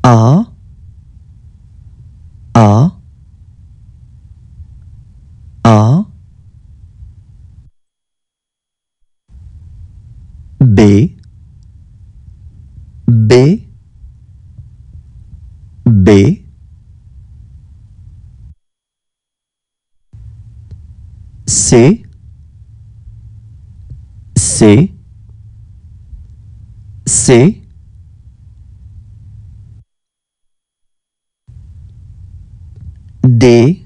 A, A, A, B, B, B, C, C, C, D,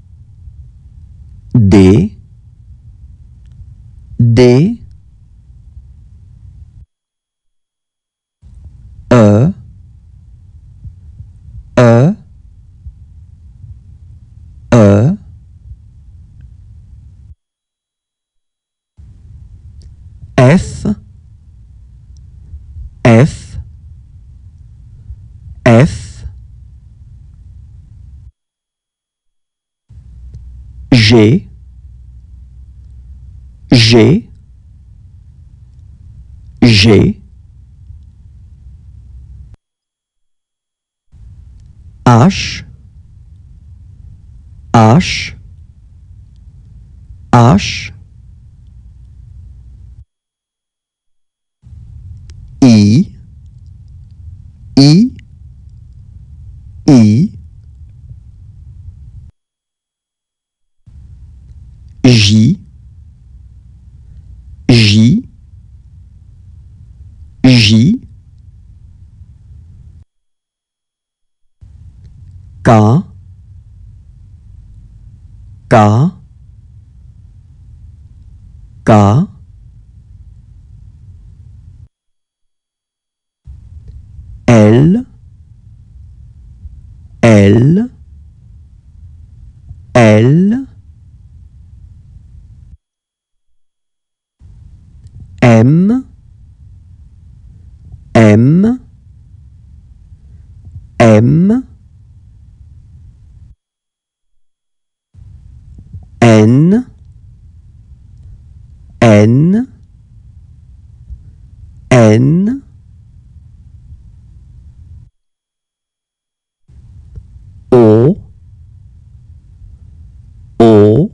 D, D, E, E, E, F, F, F, G, G, G, H, H, H, I, I, I, J, J, J, K, K, K, L, L, L, M, M, M, N, N, N, O, O,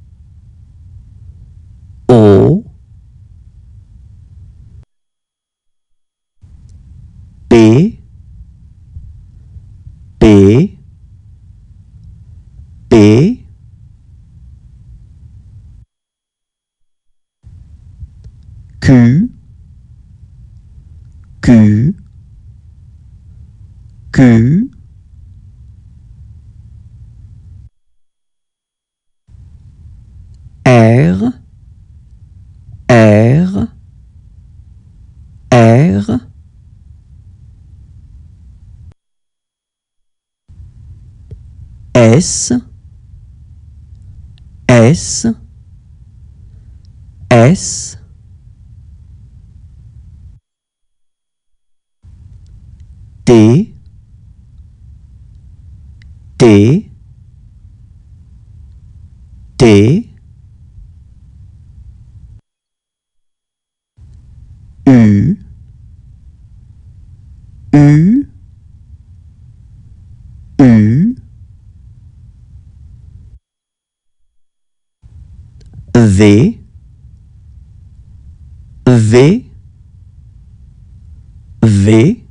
O, P, P, P, Q, Q, Q, R, R, R, S, S, S, T, T, T, U, U, U, V, V, V,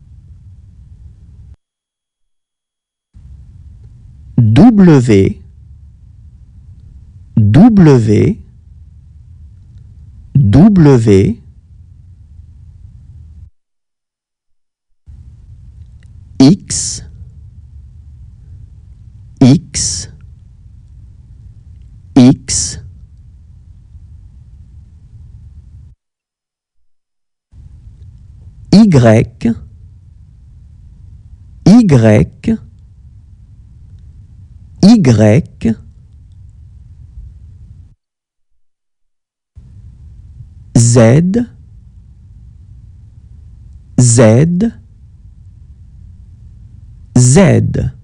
W, W, W, X, X, X, Y, Y, Y, Z, Z, Z.